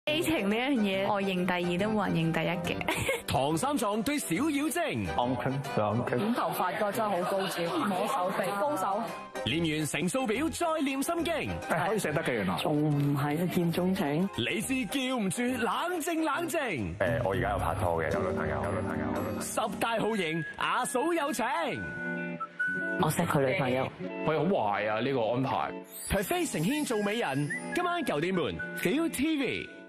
基情呢樣嘢，我認第二都冇人認第一嘅。 唐三藏對小妖精， 剪頭髮個真係好高招，摸手臂高手。 練完乘數表再練心經， 可以寫得嘅原來。 仲唔係一見鍾情？ 你知叫唔住冷靜冷靜。 我而家有拍拖嘅，有女朋友。 十大酷刑阿嫂有請。 我識佢女朋友。 喂，好壞啊呢個安排。 除非成軒做美人，今晚9點半 ViuTV。